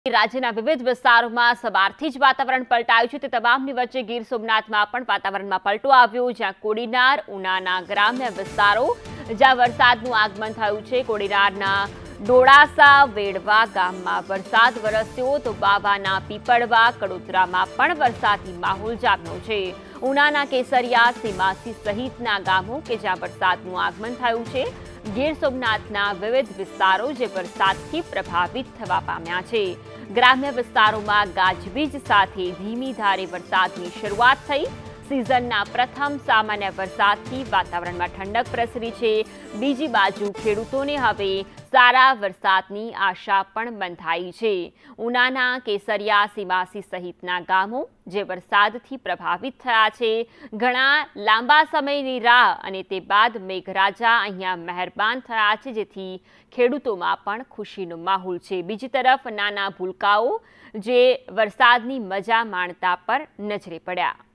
રાજ્યના વિવિધ વિસ્તારોમાં સવારથી જ વાતાવરણ પલટાયું છે તે તમામની વચ્ચે ગીર સોમનાથમાં પણ વાતાવરણમાં પલટો આવ્યો જ્યાં કોડીનાર ઉનાના ગ્રામ્ય વિસ્તારો જ્યાં વરસાદનું આગમન થયું છે। કોડીનારના ડોળાસા વેડવા ગામમાં વરસાદ વરસ્યો તો બાવાના પીપળવા કડોદરામાં પણ વરસાદી માહોલ જામ્યો છે। ઉનાના કેસરિયા સીમાસી સહિતના ગામો કે જ્યાં વરસાદનું આગમન થયું છે। ગીર સોમનાથના વિવિધ વિસ્તારો જે વરસાદથી પ્રભાવિત થવા પામ્યા છે। ગ્રામ્ય વિસ્તારોમાં ગાજવીજ સાથે ધીમી ધારે વરસાદની શરૂઆત થઈ। સિઝનના પ્રથમ સામાન્ય વરસાદથી વાતાવરણમાં ઠંડક પ્રસરી છે। બીજી બાજુ ખેડૂતોને હવે સારા વરસાદની આશા પણ બંધાઈ છે। ઉનાના કેસરિયા સીમાસી સહિતના ગામો જે વરસાદથી પ્રભાવિત થયા છે ઘણા લાંબા સમયની રાહ અને તે બાદ મેઘરાજા અહીંયા મહેરબાન થયા છે જેથી ખેડૂતોમાં પણ ખુશીનો માહોલ છે। બીજી તરફ નાના ભૂલકાઓ જે વરસાદની મજા માણતા પર નજરે પડ્યા।